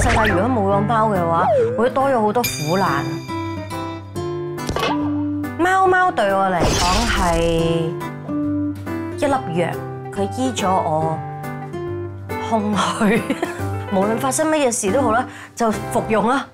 世界如果冇咗貓嘅話，會多咗好多苦難。貓對我嚟講係一粒藥，佢醫咗我空虛。無論發生乜嘢事都好啦，就服用啦。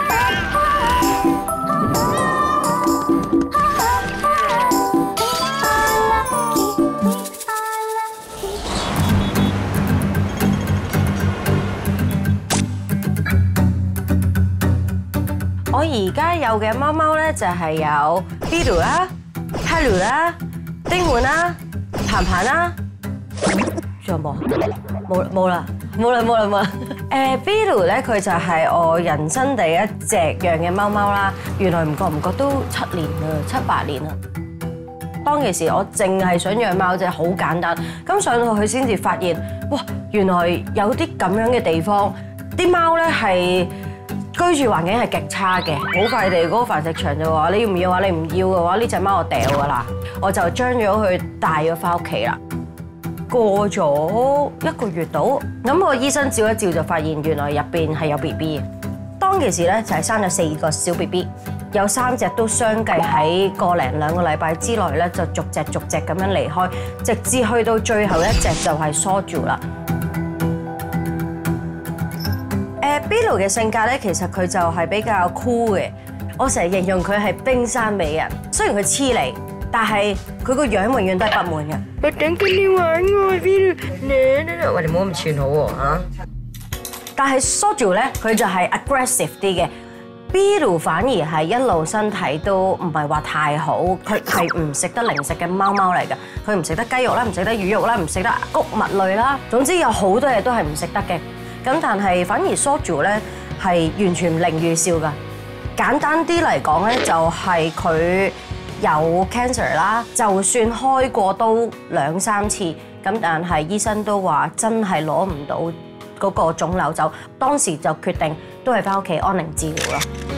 我而家有嘅貓咧就係有 Biru 啦、Hello 啦、丁滿啦、彭彭啦，仲有冇？冇啦。Biru 咧佢就係我人生第一隻養嘅貓啦，原來唔覺都7年啦，7、8年啦。當其時我淨係想養貓啫，好簡單。咁上到去先至發現，哇！原來有啲咁樣嘅地方，啲貓咧係居住環境係極差嘅。好快地嗰個繁殖場就話：你要唔要啊？你唔要嘅話，呢隻貓我掉㗎啦。我就將咗佢帶咗翻屋企啦。過咗1個月到，咁個醫生照一照就發現原來入邊係有 BB 嘅。當其時咧就係生咗4個小 BB， 有3隻都相繼喺個零2個禮拜之內咧就逐隻咁樣離開，直至去到最後一隻就係梳住啦。Biru 嘅性格咧，其實佢就係比較 cool 嘅。我成日形容佢係冰山美人，雖然佢黐你，但係佢個樣永遠都係不滿嘅。我等緊你玩喎，Biru，喂，你唔好咁串好喎嚇。但係 Soju 咧，佢就係 aggressive 啲嘅。Biru 反而係一路身體都唔係話太好，佢係唔食得零食嘅貓嚟㗎。佢唔食得雞肉啦，唔食得魚肉啦，唔食得穀物類啦，總之有好多嘢都係唔食得嘅。咁但係反而 Soju 咧係完全零預兆㗎。簡單啲嚟講咧，就係佢有 cancer 啦，就算開過刀2、3次，咁但係醫生都話真係攞唔到嗰個腫瘤走，當時就決定都係返屋企安寧治療咯。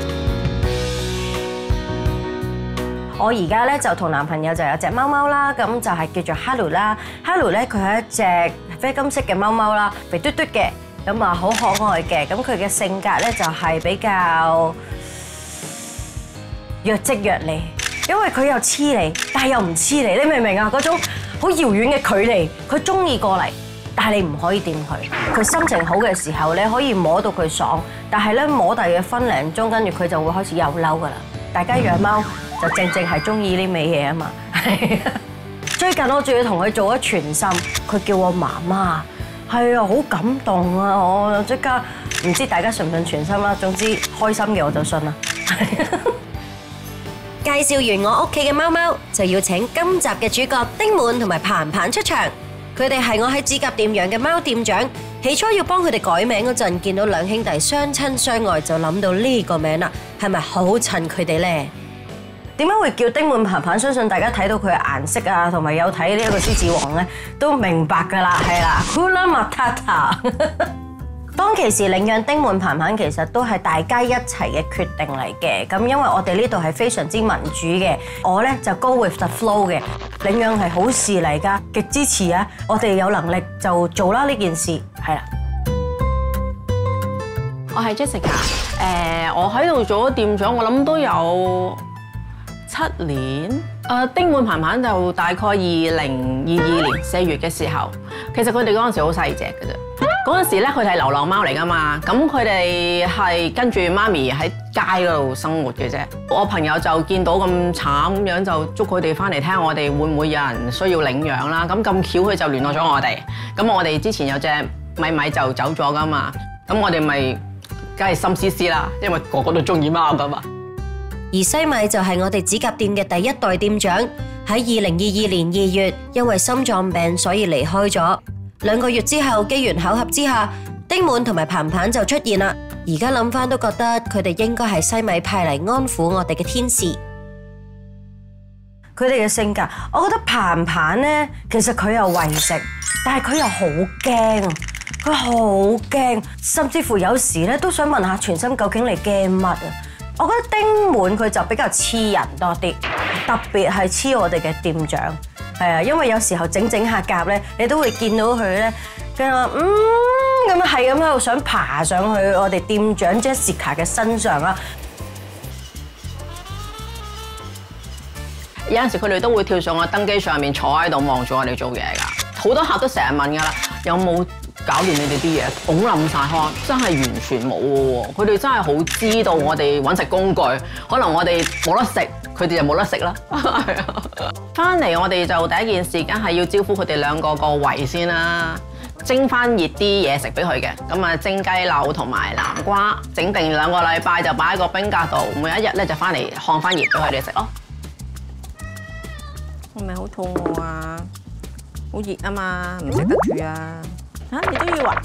我而家咧就同男朋友就有隻貓啦，咁就係叫做 Hello 啦。Hello 咧佢係一隻啡金色嘅貓啦，肥嘟嘟嘅。咁啊，好可愛嘅，咁佢嘅性格咧就係比較若即若離，因為佢又黐你，但係又唔黐你，你明唔明啊？嗰種好遙遠嘅距離，佢中意過嚟，但係你唔可以掂佢。佢心情好嘅時候，你可以摸到佢爽，但係咧摸第嘅分零鐘，跟住佢就會開始又嬲噶啦。大家養貓就正係中意呢味嘢啊嘛。最近我仲要同佢做咗全心，佢叫我媽媽。係啊，好感動啊！我即刻唔知大家信唔信全心啦，總之開心嘅我就信啦。介紹完我屋企嘅貓，就要請今集嘅主角丁滿同埋彭彭出場。佢哋係我喺指甲店養嘅貓店長。起初要幫佢哋改名嗰陣，見到2兄弟相親相愛，就諗到呢個名啦，係咪好襯佢哋呢？點解會叫丁滿彭彭？相信大家睇到佢嘅顏色啊，同埋有睇呢一個獅子王咧，都明白㗎啦，係啦 Hakuna Matata。當其時領養丁滿彭彭，其實都係大家一齊嘅決定嚟嘅。咁因為我哋呢度係非常之民主嘅，我咧就 go with the flow 嘅。領養係好事嚟㗎，極支持啊！我哋有能力就做啦呢件事，係啦。 我係 Jessica，我喺度做咗店長，我諗都有7年。丁滿彭彭就大概2022年4月嘅時候，其實佢哋嗰陣時好細隻嘅啫。嗰陣時咧，佢哋係流浪貓嚟㗎嘛，咁佢哋係跟住媽咪喺街嗰度生活嘅啫。我朋友就見到咁慘咁樣，就捉佢哋翻嚟睇下我哋會唔會有人需要領養啦。咁巧佢就聯絡咗我哋。咁我哋之前有隻米就走咗㗎嘛，咁我哋咪梗係心思思啦，因為個個都中意貓㗎嘛。 而西米就係我哋指甲店嘅第1代店長，喺2022年2月因為心臟病所以離開咗。2個月之後，機緣巧合之下，丁滿同埋彭彭就出現啦。而家諗翻都覺得佢哋應該係西米派嚟安撫我哋嘅天使。佢哋嘅性格，我覺得彭彭呢，其實佢又為食，但係佢又好驚，佢好驚，甚至乎有時咧都想問下全心究竟你驚乜啊？我覺得丁滿佢就比較黐人多啲，特別係黐我哋嘅店長，係啊，因為有時候整下夾咧，你都會見到佢咧，佢話咁係咁喺度想爬上去我哋店長 Jessica 嘅身上啦。 有陣時佢哋都會跳上個登機上面坐喺度望住我哋做嘢㗎。好多客都成日問㗎啦，有冇搞掂你哋啲嘢？拱冧晒開，真係完全冇嘅喎。佢哋真係好知道我哋揾食工具，可能我哋冇得食，佢哋就冇得食啦。係啊，翻嚟我哋就第一件事梗係要招呼佢哋兩個個胃先啦。蒸翻熱啲嘢食俾佢嘅，咁啊蒸雞柳同埋南瓜，整定2個禮拜就擺喺個冰格度，每一日咧就翻嚟烘翻熱俾佢哋食咯。係咪好肚餓啊？好熱啊嘛，唔食得住啊！嚇你都要啊？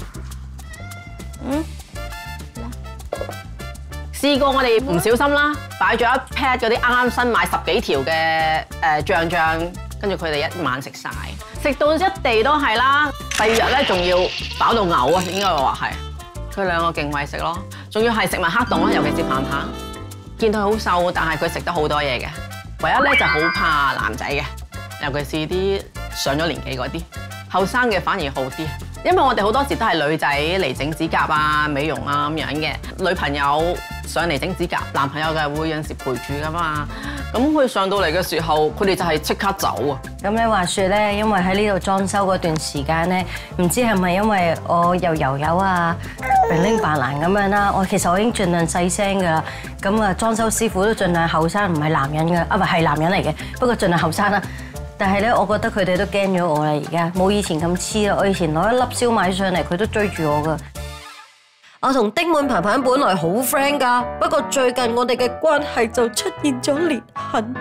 試過我哋唔小心啦，擺咗一 pad 嗰啲啱啱新買10幾條嘅醬，跟住佢哋一晚食晒，食到一地都係啦。第2日咧仲要飽到嘔啊，應該話係。佢兩個勁為食咯，仲要係食埋黑洞啦，尤其是彭彭。見到佢好瘦，但係佢食得好多嘢嘅。唯一咧就好怕男仔嘅，尤其是啲上咗年紀嗰啲，後生嘅反而好啲。因為我哋好多時都係女仔嚟整指甲啊、美容啊咁樣嘅，女朋友上嚟整指甲，男朋友嘅會有陣時陪住噶嘛。咁佢上到嚟嘅時候，佢哋就係即刻走啊。 咁咧話説咧，因為喺呢度裝修嗰段時間咧，唔知係咪因為我又油油啊、零零扮爛咁樣啦，其實我已經盡量細聲噶啦。咁啊，裝修師傅都盡量後生，唔係男人噶，唔係男人嚟嘅，不過盡量後生啦。但係咧，我覺得佢哋都驚咗我啦，而家冇以前咁黐啦。我以前攞一粒燒賣上嚟，佢都追住我噶。我同丁滿彭彭本來好 friend 噶，不過最近我哋嘅關係就出現咗裂痕。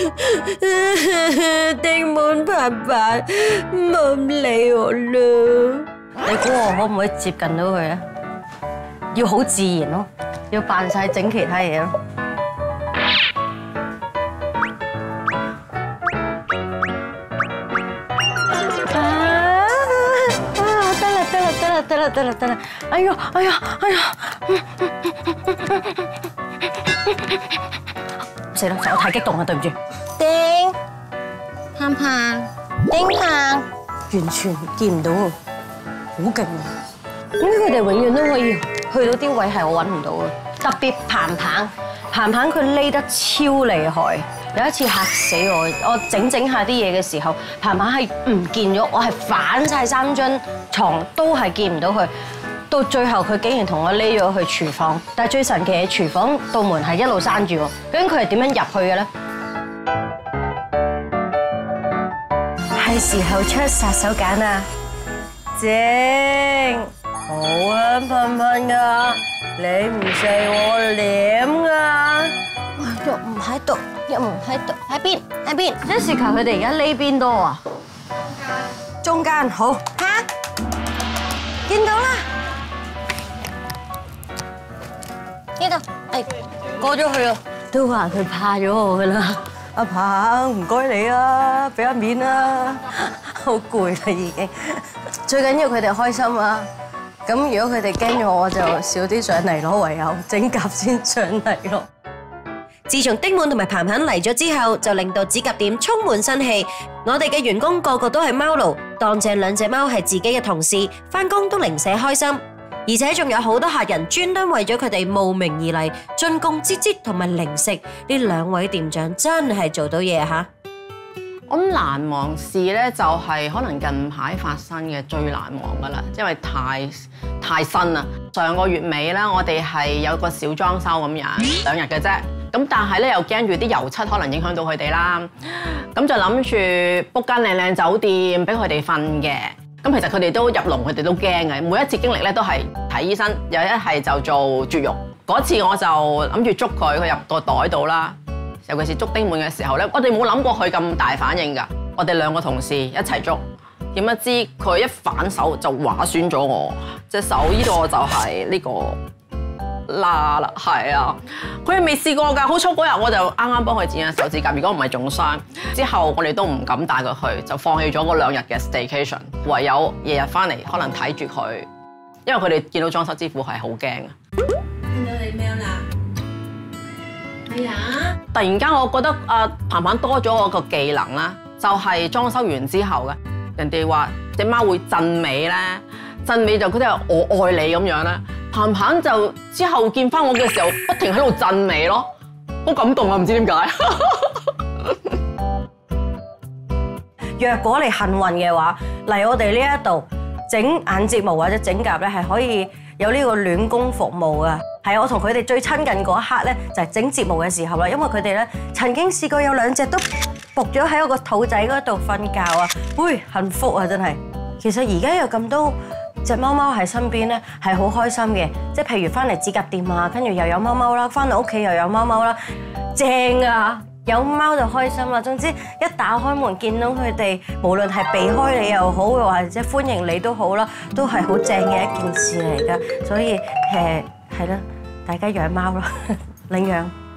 丁滿彭彭唔理我啦。你估我可唔可以接近到佢啊？要好自然咯，要扮晒整其他嘢咯。得啦！哎呀！死啦！我太激動啦，對唔住。丁彭彭，完全見唔到喎，好勁啊！點解佢哋永遠都可以去到啲位係我揾唔到啊？特別彭彭佢匿得超厲害。有一次嚇死我整下啲嘢嘅時候，彭彭係唔見咗，我係反晒3張床都係見唔到佢。到最後佢竟然同我匿咗去廚房，但係最神奇嘅廚房道門係一路閂住喎。究竟佢係點樣入去嘅咧？係時候出殺手鐧啦！正好啊，彭彭噶，你唔食我舐啊！又唔喺度，喺邊？Jessica 佢哋而家匿邊多啊？中間好嚇，見到啦，呢度過咗去啦。都話佢怕咗我噶啦，阿彭唔該你啊，俾一面啦，好攰啦已經。最緊要佢哋開心啊！咁如果佢哋驚咗我就少啲上嚟咯，唯有整甲先上嚟咯。自從丁滿同埋彭彭嚟咗之後，就令到指甲店充滿生氣。我哋嘅員工個個都係貓奴，當正2隻貓係自己嘅同事，返工都零舍開心。而且仲有好多客人專登為咗佢哋慕名而嚟，進貢擠擠同埋零食。呢2位店長真係做到嘢嚇。 我諗難忘事咧，就係可能近排發生嘅最難忘噶啦，因為太新啦。上個月尾啦，我哋係有個小裝修咁樣，2日嘅啫。咁但係咧又驚住啲油漆可能影響到佢哋啦，咁就諗住 book 間靚酒店俾佢哋瞓嘅。咁其實佢哋都入籠，佢哋都驚嘅。每一次經歷咧都係睇醫生，有一係就做絕育。嗰次我就諗住捉佢入個袋度啦。尤其是捉丁滿嘅時候咧，我哋冇諗過佢咁大反應㗎。我哋2個同事一齊捉，點不知佢一反手就劃損咗我隻手，呢個就係呢個啦，係啊，佢未試過㗎。好彩嗰日我就啱啱幫佢剪下手指甲，如果唔係仲傷。之後我哋都唔敢帶佢去，就放棄咗嗰2日嘅 staycation， 唯有日日翻嚟可能睇住佢，因為佢哋見到裝修師傅係好驚啊。見到你咩啦？係啊！突然間我覺得彭彭多咗我個技能啦，就係裝修完之後嘅人哋話隻貓會震尾咧，震尾就佢哋話我愛你咁樣咧。彭彭就之後見翻我嘅時候，不停喺度震尾咯，好感動啊！唔知點解。 若果你幸運嘅話，嚟我哋呢一度整眼睫毛或者整甲咧，係可以有呢個暖宮服務啊！係我同佢哋最親近嗰一刻咧，就係整睫毛嘅時候啦，因為佢哋咧曾經試過有2隻都伏咗喺我個肚仔嗰度瞓覺啊！喂，幸福啊，真係！其實而家有咁多隻貓貓喺身邊咧，係好開心嘅。即係譬如翻嚟指甲店啊，跟住又有貓貓啦，翻到屋企又有貓貓啦，正啊！有貓就開心啦。總之一打開門見到佢哋，無論係避開你又好，或者歡迎你都好啦，都係好正嘅一件事嚟㗎。所以係啦，大家養貓啦，領養。